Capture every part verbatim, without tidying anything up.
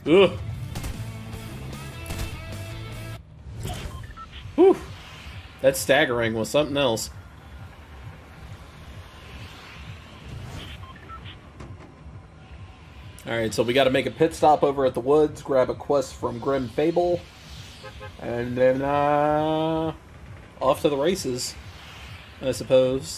Ugh. Whew. That staggering was something else. Alright, so we gotta make a pit stop over at the woods, grab a quest from Grim Fable, and then, uh... off to the races, I suppose.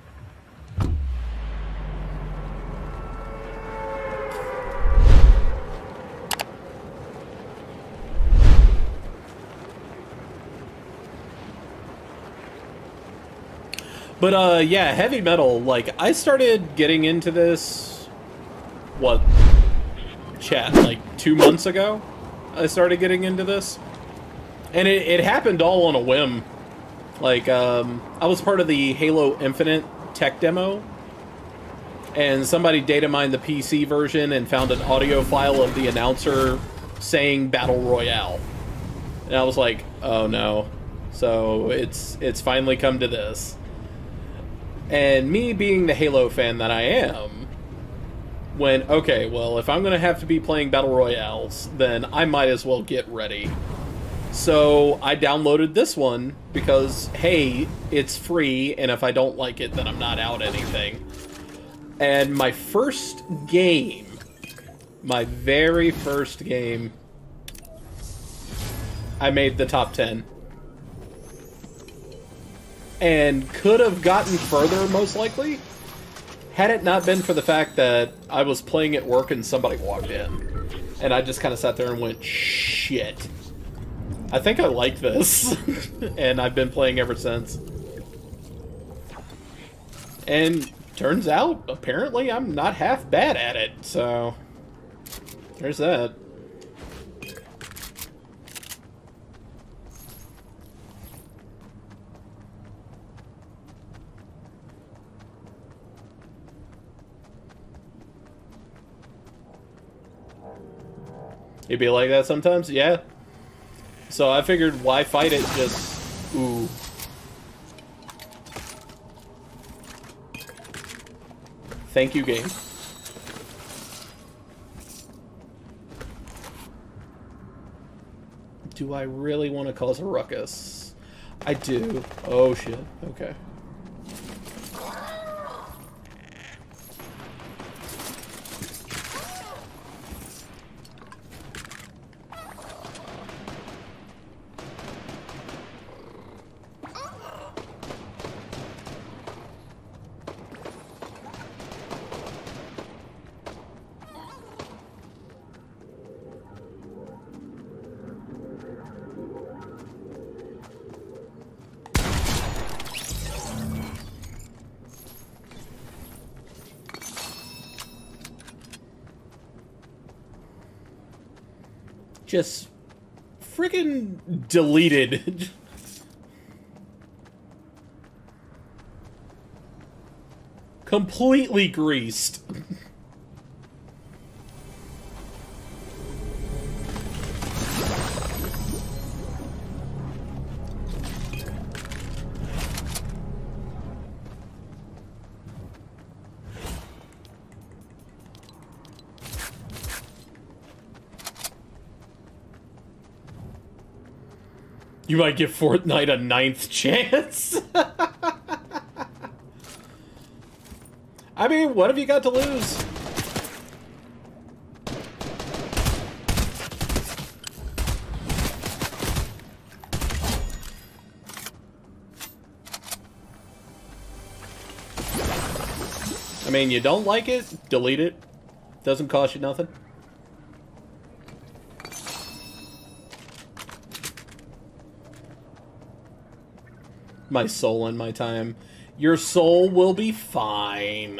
But, uh, yeah, heavy metal, like, I started getting into this, what, chat, like, two months ago? I started getting into this. And it, it happened all on a whim. Like, um, I was part of the Halo Infinite tech demo, and somebody data mined the P C version and found an audio file of the announcer saying Battle Royale. And I was like, oh no. So, it's, it's finally come to this. And me being the Halo fan that I am, went, okay, well, if I'm going to have to be playing Battle Royales, then I might as well get ready. So I downloaded this one because, hey, it's free, and if I don't like it, then I'm not out anything. And my first game, my very first game, I made the top ten. And could have gotten further, most likely, had it not been for the fact that I was playing at work and somebody walked in. And I just kind of sat there and went, shit. I think I like this. And I've been playing ever since. And turns out, apparently, I'm not half bad at it, so there's that. It'd be like that sometimes? Yeah. So I figured, why fight it? Just... Ooh. Thank you, game. Do I really want to cause a ruckus? I do. Oh, shit. Okay. Just friggin' deleted. Completely greased. You might give Fortnite a ninth chance. I mean, what have you got to lose? I mean, you don't like it? Delete it. Doesn't cost you nothing. My soul and my time. Your soul will be fine.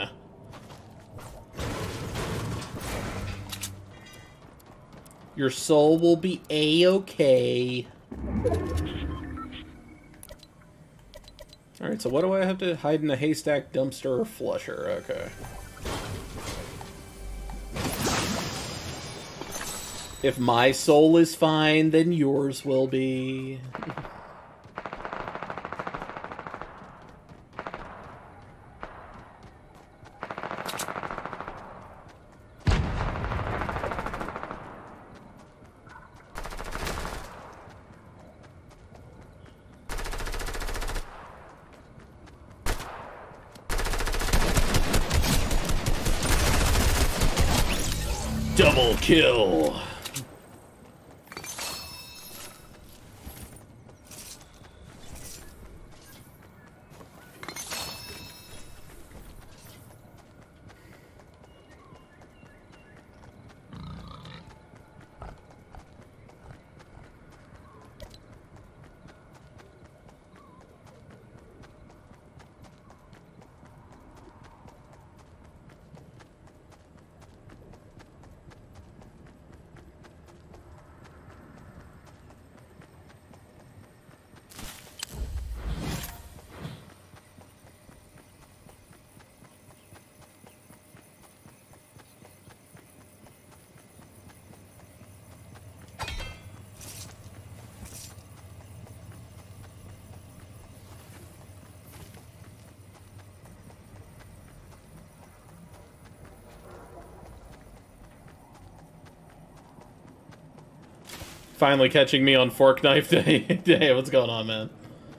Your soul will be A-okay. Alright, so what do I have to hide in a haystack, dumpster, or flusher? Okay. If my soul is fine, then yours will be. Double kill. Finally catching me on Fork Knife Day. Day, what's going on, man?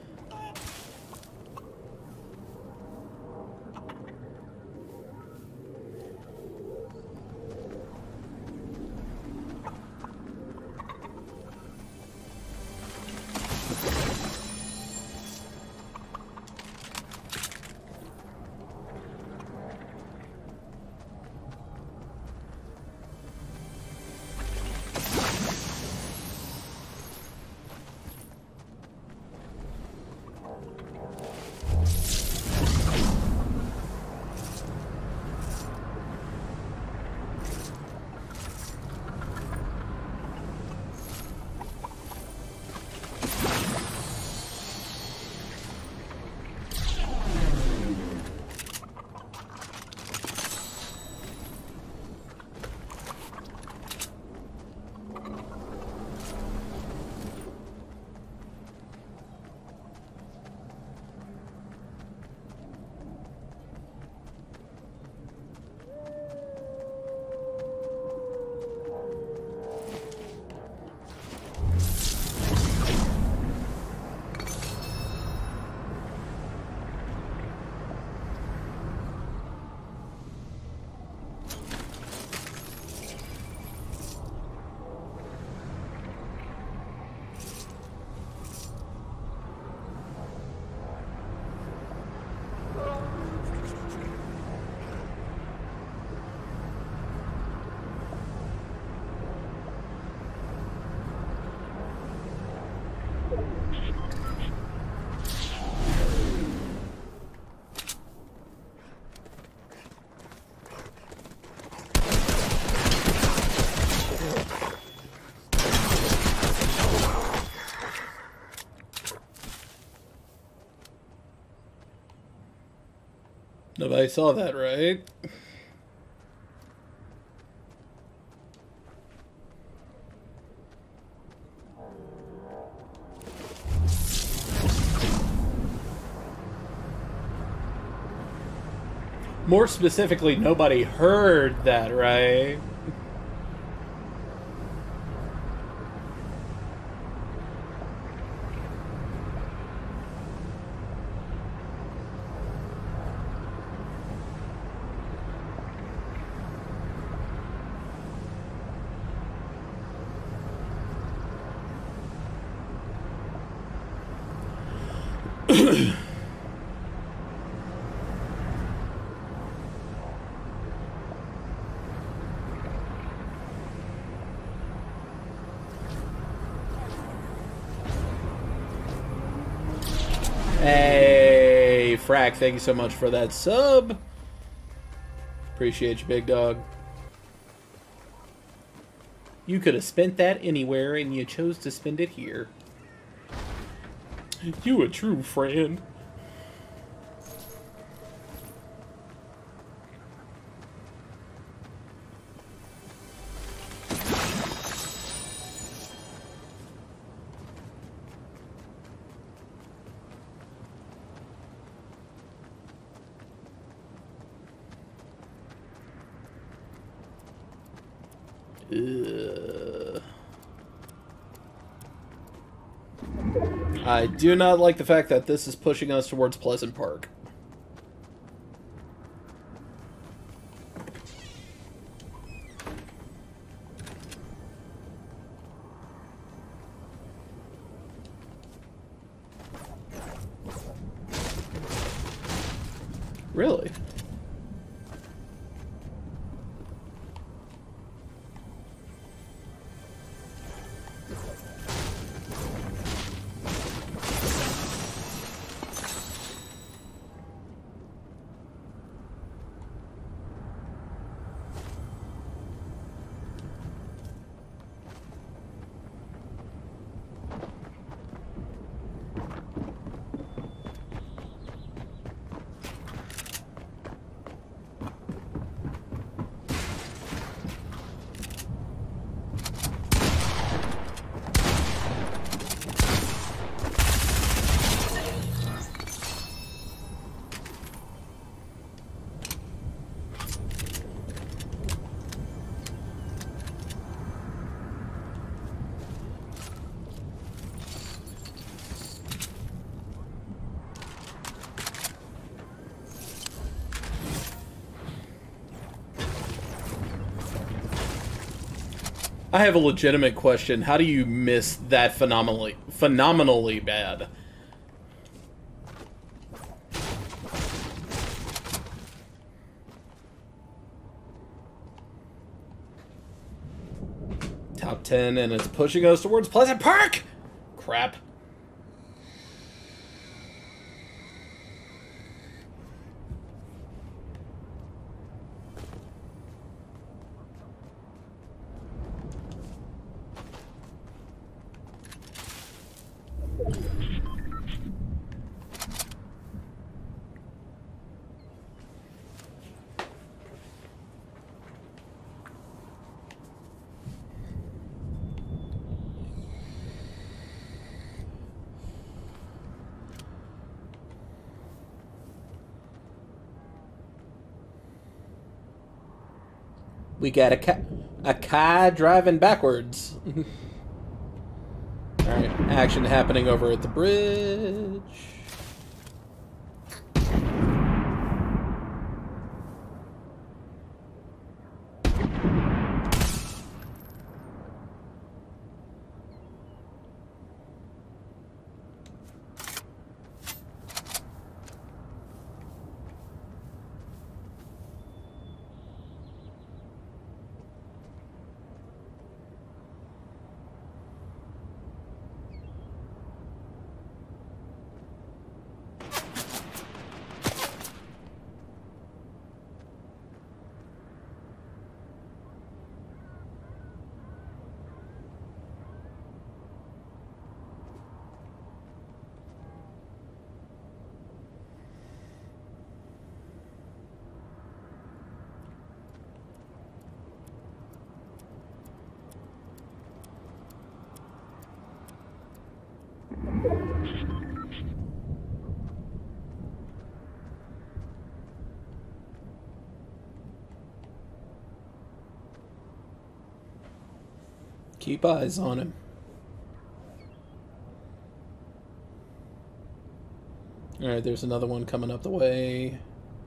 Nobody saw that, right? More specifically, nobody heard that, right? Hey, Frack, thank you so much for that sub. Appreciate you, big dog. You could have spent that anywhere, and you chose to spend it here. You a true friend. Ugh. I do not like the fact that this is pushing us towards Pleasant Park. Really? I have a legitimate question. How do you miss that phenomenally, phenomenally bad? Top ten, and it's pushing us towards Pleasant Park! Crap. We got a car, a car driving backwards. Alright, action happening over at the bridge. Keep eyes on him. Alright, there's another one coming up the way.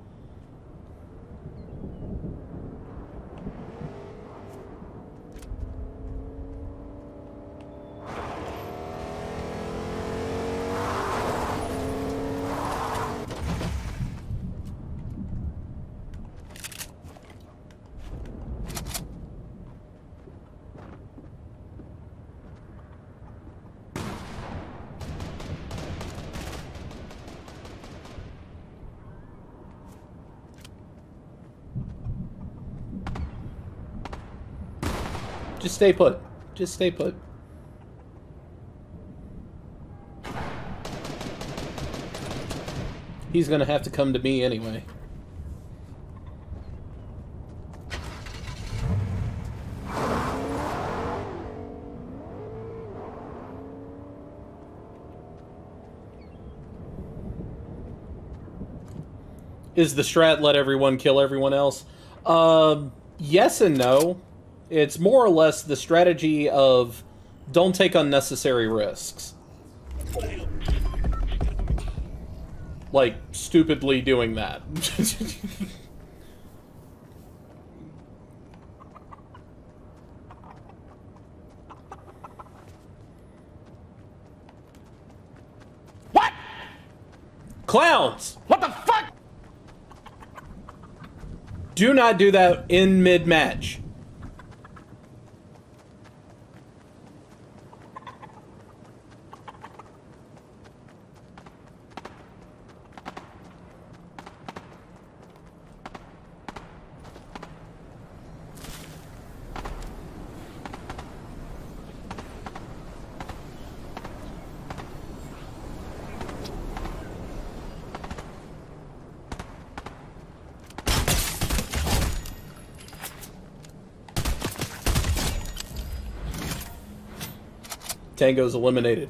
Just stay put. Just stay put. He's gonna have to come to me anyway. Is the strat let everyone kill everyone else? Um, yes and no. It's more or less the strategy of don't take unnecessary risks. Like, stupidly doing that. What? Clowns! What the fuck? Do not do that in mid-match. Tango's eliminated.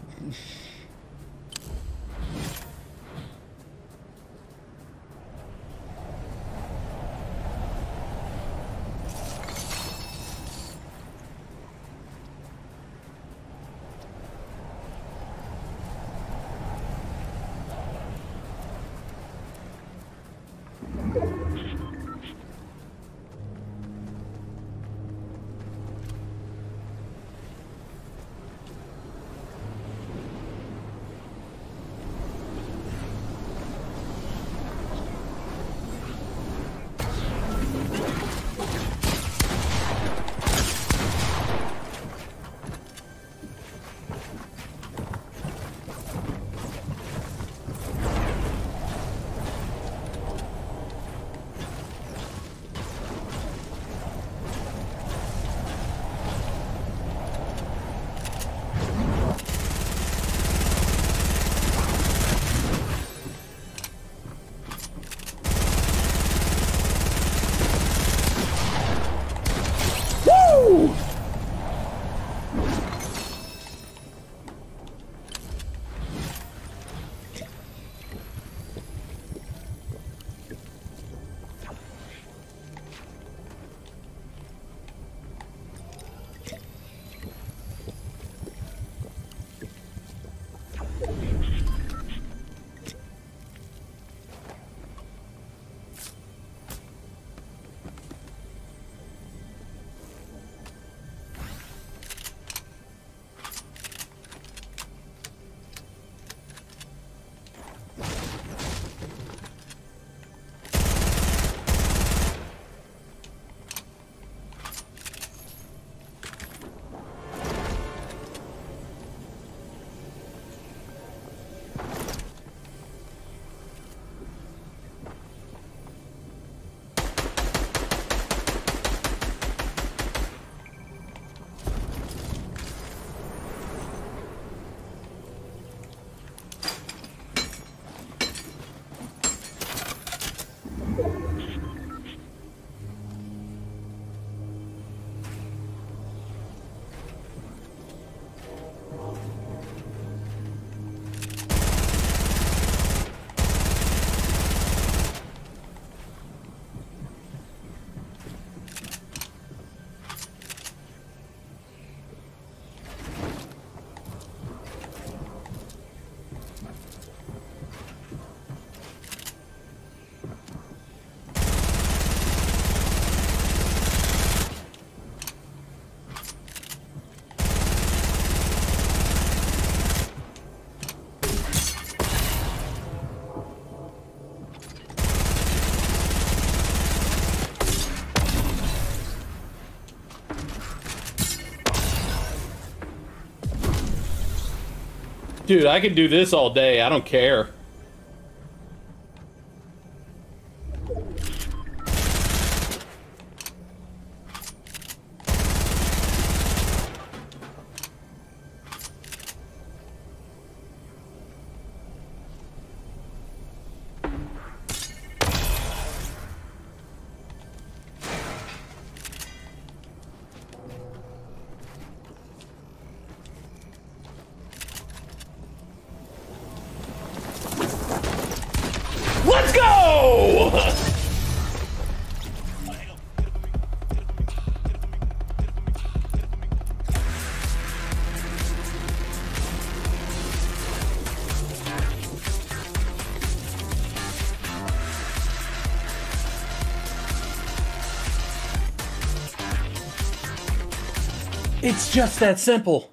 Dude, I can do this all day. I don't care. Let's go! It's just that simple.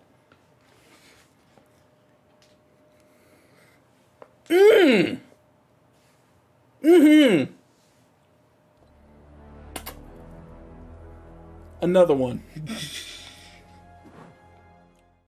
Mmm. Mm-hmm. Another one.